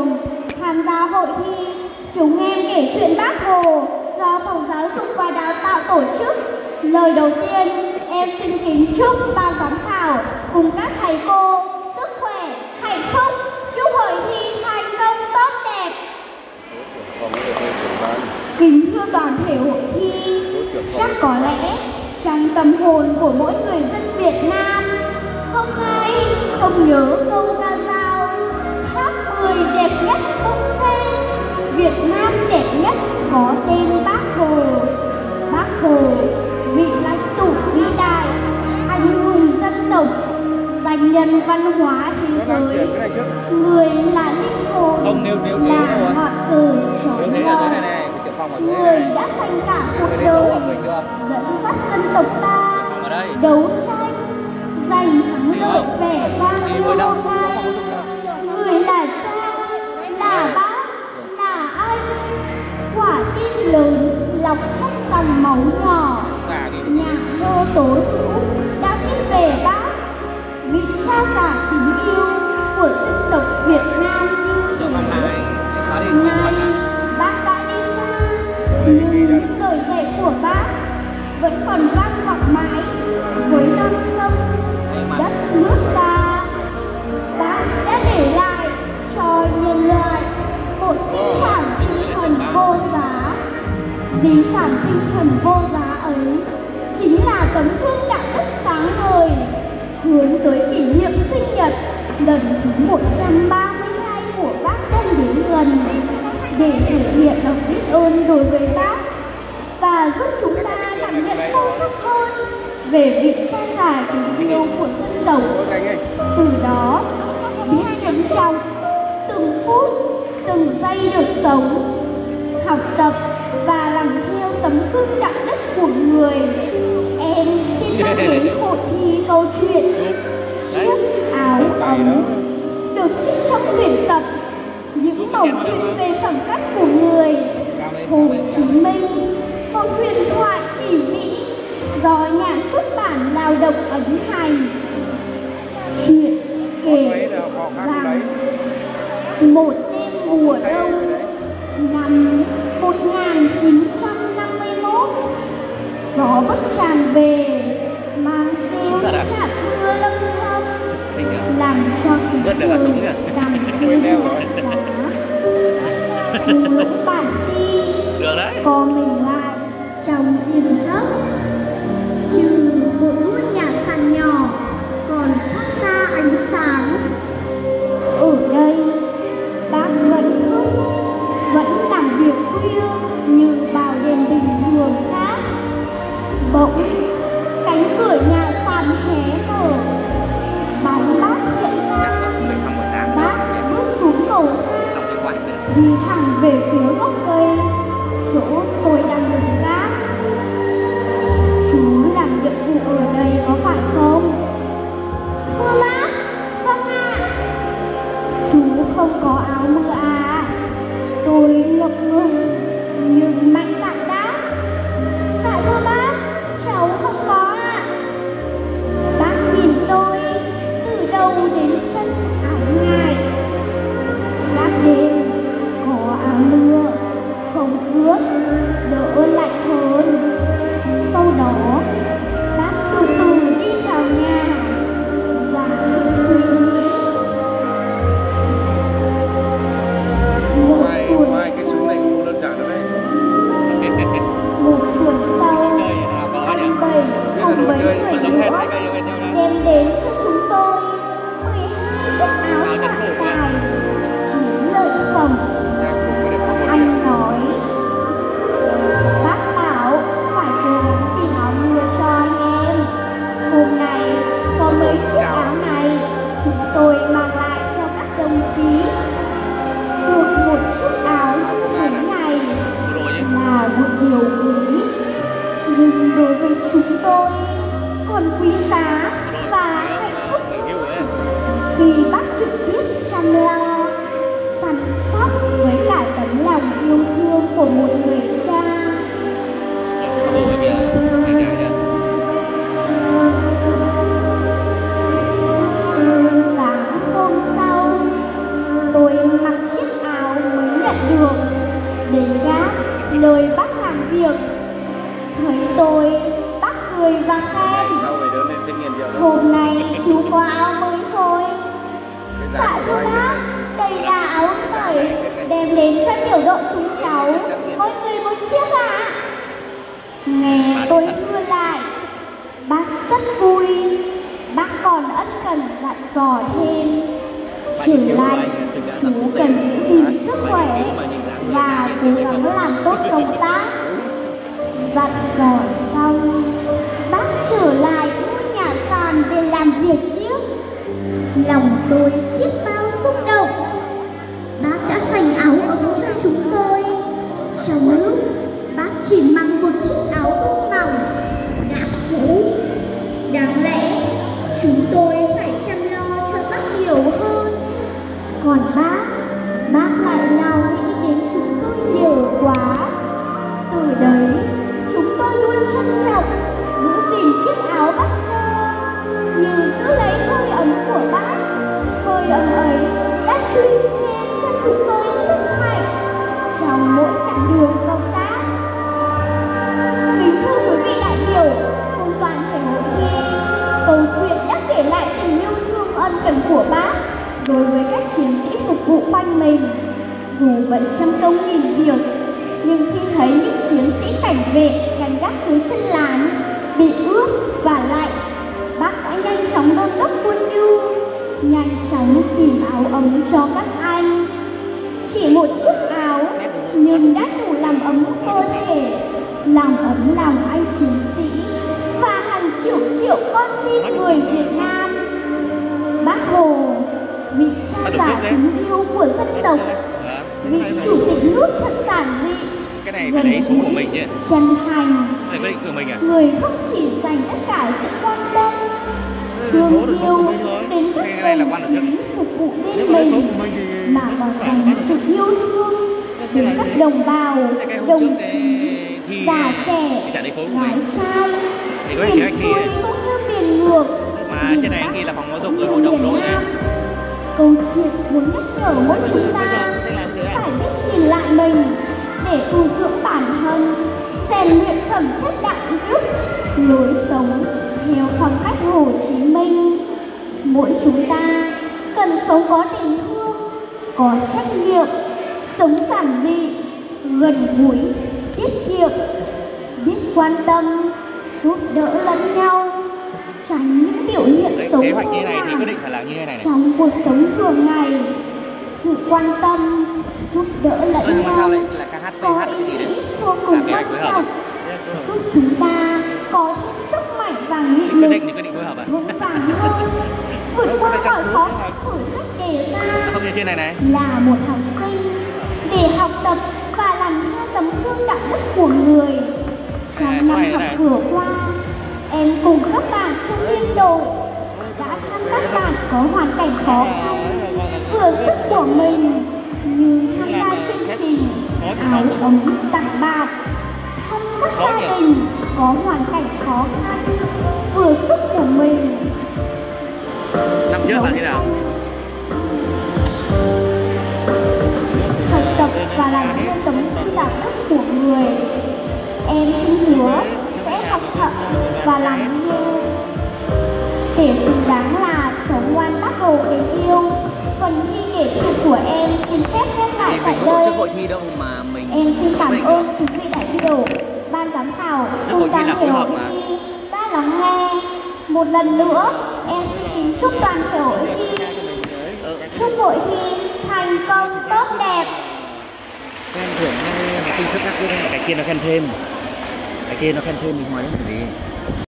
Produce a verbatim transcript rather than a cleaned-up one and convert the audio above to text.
trường tham gia hội thi Chúng em kể chuyện Bác Hồ do Phòng Giáo dục và Đào tạo tổ chức. Lời đầu tiên, em xin kính chúc ban giám khảo cùng các thầy cô sức khỏe, hạnh phúc, chúc hội thi thành công tốt đẹp. Kính thưa toàn thể hội thi, chắc có lẽ trong tâm hồn của mỗi người dân Việt Nam không ai không nhớ câu ca dao tháp mười đẹp nhất bông sen, Việt Nam đẹp nhất có tên Bác Hồ. Bác Hồ, vị lãnh tụ vĩ đại, anh hùng dân tộc, danh nhân văn hóa thế giới, người là linh hồn, là ngọn cờ chói lọi, người đã dành cả cuộc đời dẫn dắt dân tộc ta đấu tranh giành thắng lợi vẻ vang như hôm nay. Người là cha, là bác, là anh, quả tim lớn lọc trong dòng máu nhỏ. Nhạc thơ tố hữu đã viết về bác, vị cha già kính yêu của dân tộc Việt Nam như thế. Nay bác đã đi xa, nhưng những lời dạy của bác vẫn còn vang vọng mãi với non sông đất nước ta. Bác đã để lại cho nhân loại một di sản tinh thần vô giá. Di sản tinh thần vô giá ấy chính là tấm gương đạo đức sáng ngời, hướng tới kỷ niệm sinh nhật lần thứ một trăm ba mươi hai của bác đang đến gần, để thể hiện lòng biết ơn đối với bác và giúp chúng ta cảm nhận sâu sắc hơn về vị cha già kính yêu của dân tộc. Từ đó biết trân trọng từng phút từng giây được sống, học tập và làm theo tấm gương đạo đức của người. Em xin mang đến hội thi câu chuyện Chiếc áo ấm, được trích trong tuyển tập Những mẩu chuyện về phẩm cách của người Hồ Chí Minh, một huyền thoại kỳ vĩ do nhà xuất bản Lao động ấn hành. Chuyện kể rằng một đêm mùa đông năm một nghìn chín trăm năm mươi mốt, gió bất tràn về mang theo hạt mưa lâm thâm, làm cho khí trời càng thêm lạnh giá. Lúc bản ti co mình lại trong yên giấc, trừ một ngôi nhà sàn nhỏ còn phát ra ánh sáng. Ở đây bác vẫn thức, vẫn làm việc khuya như bao đêm bình thường khác. Bỗng cánh cửa nhà sàn hé mở, bóng bác hiện ra. Bác bước xuống cầu thang, đi thẳng về phía gốc cây chỗ tôi đang đứng gác. Chú làm nhiệm vụ ở đây có phải không? Thưa bác, vâng ạ. Chú không có áo mưa à? Tôi ngập ngừng nhưng mạnh dạn đáp. Dạ thưa bác, cháu không có ạ. Bác nhìn tôi từ đầu đến chân áo ngài. Bác đêm có áo mưa, không ướt, đỡ lạnh hơn. Sau đó bác từ từ đi vào nhà, dáng suy nghĩ. Ngoài, ngoài cái súng này cũng đơn giản lắm đấy. Một tuần sau, anh Bảy cùng mấy người nữa đem đến cho chúng tôi mười hai chiếc áo sạc dài, chín lợi phẩm. Anh nói, bác bảo phải cố gắng tìm áo mưa cho anh em. Hôm nay có mấy chiếc áo này chúng tôi mang lại cho các đồng chí. Được một chiếc áo như thế này là một điều quý, nhưng đối với chúng tôi còn quý giá và hạnh phúc hơn khi bác trực tiếp chăm lo, săn sóc với cả tấm lòng yêu thương của một người cha. Sáng hôm sau, tôi mặc chiếc sinh nghiền rượu đâu. Hôm nay chú có áo mới rồi. Cái giá Dạ của thưa anh bác, này. đây là áo tẩy đem đến cho tiểu đội chúng cháu. Mỗi người một chiếc ạ. Nghe tôi thưa lại, bác rất vui. Bác còn ân cần dặn dò thêm. Trở lại, chú cần giữ gìn sức khỏe và cố gắng làm tốt công tác. Dặn dò xong, bác trở lại ngôi nhà sàn để làm việc tiếp. Lòng tôi xiết bao xúc động. Bác đã dành áo ấm cho chúng tôi. Trong lúc bác chỉ mặc một chiếc áo bông mỏng đã cũ. Đáng lẽ chúng tôi phải chăm lo cho bác nhiều hơn. Còn bác, bác lại nào nghĩ đến chúng tôi nhiều quá. Từ đấy, chúng tôi luôn trân trọng, giữ gìn chiếc áo bác cho, như giữ lấy hơi ấm của bác. Hơi ấm ấy đã truy thêm cho chúng tôi sức mạnh trong mỗi chặng đường công tác. Kính thưa quý vị đại biểu, cùng toàn thể hội thi, câu chuyện đã kể lại tình yêu thương ân cần của bác đối với các chiến sĩ phục vụ quanh mình. Dù bận trăm công nghìn việc, nhưng khi thấy những chiến sĩ cảnh vệ canh gác dưới chân lán bị ướt và lạnh, bác đã nhanh chóng đôn đốc quân nhu, nhanh chóng tìm áo ấm cho các anh. Chỉ một chiếc áo nhưng đã đủ làm ấm cơ thể, làm ấm lòng anh chiến sĩ và hàng triệu triệu con tim người Việt Nam. Bác Hồ, vị cha già kính yêu của dân tộc, vị chủ tịch nước thật giản dị, cái này phải lấy số của mình chứ. Chân thành, Cái này của mình à? người không chỉ dành tất cả sự quan tâm, thương yêu đến các đồng chí phục vụ bên mình, mà còn dành sự yêu thương đến các đồng bào, đồng chí, già trẻ, gái trai, miền xuôi cũng như miền ngược. Mà trên này anh ghi là phòng giáo dục rồi hội đồng đội này. Câu chuyện muốn nhắc nhở mỗi chúng ta phải biết nhìn lại mình để tu dưỡng bản thân, rèn luyện phẩm chất đạo đức, lối sống theo phong cách Hồ Chí Minh. Mỗi chúng ta cần sống có tình thương, có trách nhiệm, sống giản dị, gần gũi, tiết kiệm, biết quan tâm, giúp đỡ lẫn nhau, tránh những biểu hiện xấu Kế hoạch như hổ này thì quyết định phải làm như thế này này. trong cuộc sống thường ngày. Sự quan tâm, giúp đỡ lẫn Ừ, mà nhau sao lại là ca hát có hát ý gì đấy? nghĩa vô cùng Làm kế quan hoạch phối hợp. trọng, giúp chúng ta có thêm sức mạnh và nghị Quyết lực định thì quyết định phối hợp à? vững vàng hơn, vượt qua mọi khó khăn thử thách đề ra. Không như trên này này. Là một học sinh để học tập và làm theo tấm gương đạo đức của người. Trong năm học vừa qua, em cùng các bạn trong liên đội đã thăm các bạn có hoàn cảnh khó khăn, vừa sức của mình như tham gia chương trình áo ấm tặng bạn, thăm các gia đình có hoàn cảnh khó khăn, vừa sức của mình. Năm trước là thế nào? Học tập và làm theo tấm gương đạo đức của người. Em xin hứa sẽ học tập và làm theo để xứng đáng là cháu ngoan Bác Hồ kính yêu. Phần thi kể chuyện của em xin phép khép lại tại đây. Hội thi đâu mà mình. Em xin cảm ơn quý vị đại biểu, ban giám khảo cùng toàn thể hội thi đã lắng nghe. Một lần nữa, em xin kính chúc toàn thể hội thi, chúc hội thi thành công tốt đẹp. Khen thưởng hay học sinh xuất sắc cái kia nó khen thêm. Cái kia nó khen thêm mình hỏi làm gì?